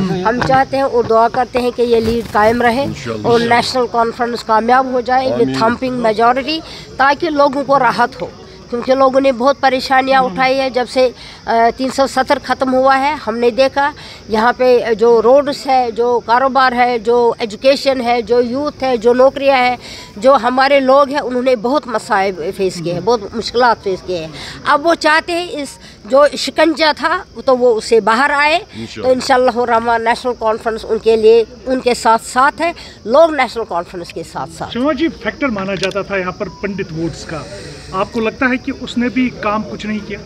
हम चाहते हैं और दुआ करते हैं कि ये लीड कायम रहे और नेशनल कॉन्फ्रेंस कामयाब हो जाए विद थम्पिंग मेजॉरिटी, ताकि लोगों को राहत हो, क्योंकि लोगों ने बहुत परेशानियां उठाई है जब से 370 ख़त्म हुआ है। हमने देखा यहाँ पे जो रोड्स है, जो कारोबार है, जो एजुकेशन है, जो यूथ है, जो नौकरियां हैं, जो हमारे लोग हैं, उन्होंने बहुत मसाइब फेस किए हैं, बहुत मुश्किलात फेस किए हैं। अब वो चाहते हैं इस जो शिकंजा था तो वो उससे बाहर आए, तो इंशाअल्लाह रहमान नेशनल कॉन्फ्रेंस उनके लिए उनके साथ साथ है, लोग नेशनल कॉन्फ्रेंस के साथ साथ। शर्मा जी, फैक्टर माना जाता था यहाँ पर पंडित वोट्स का, आपको लगता है कि उसने भी काम कुछ नहीं किया?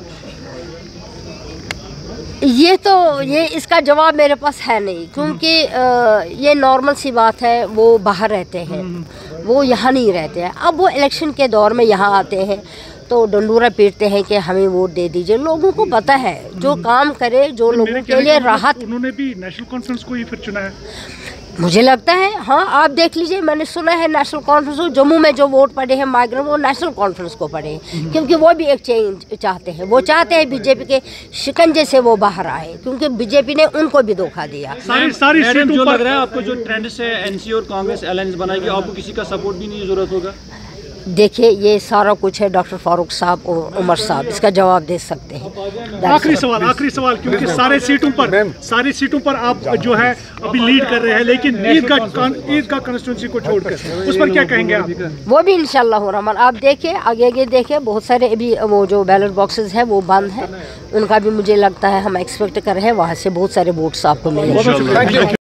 ये इसका जवाब मेरे पास है नहीं, क्योंकि ये नॉर्मल सी बात है, वो बाहर रहते हैं, वो यहाँ नहीं रहते हैं। अब वो इलेक्शन के दौर में यहाँ आते हैं तो डंडूरा पीटते हैं कि हमें वोट दे दीजिए। लोगों को पता है जो काम करे, जो लोगों के लिए राहत। उन्होंने भी नेशनल कॉन्फ्रेंस को ही फिर चुना है, मुझे लगता है। हाँ, आप देख लीजिए, मैंने सुना है नेशनल कॉन्फ्रेंस को जम्मू में जो वोट पड़े हैं माइग्रेंट, वो नेशनल कॉन्फ्रेंस को पड़े हैं, क्योंकि वो भी एक चेंज चाहते हैं। वो चाहते हैं बीजेपी के शिकंजे से वो बाहर आए, क्योंकि बीजेपी ने उनको भी धोखा दिया। सारी जो लग रहा है आपको, जो ट्रेंड से एनसी और कांग्रेस अलायंस बनाएगी, आपको किसी का सपोर्ट भी नहीं जरूरत होगा? देखिए, ये सारा कुछ है डॉक्टर फारूक साहब और उमर साहब इसका जवाब दे सकते हैं। आखिरी सवाल, क्योंकि सारी सीटों पर आप जो है अभी लीड कर रहे हैं, लेकिन ईद का कंस्टिट्यूंसी को छोड़कर उस पर क्या कहेंगे आप? वो भी इंशाल्लाह रहमान आप देखिए, आगे देखिए, बहुत सारे अभी वो जो बैलेट बॉक्सेस है वो बंद है, उनका भी मुझे लगता है हम एक्सपेक्ट कर रहे हैं वहाँ से बहुत सारे वोट्स आपको मिलेंगे।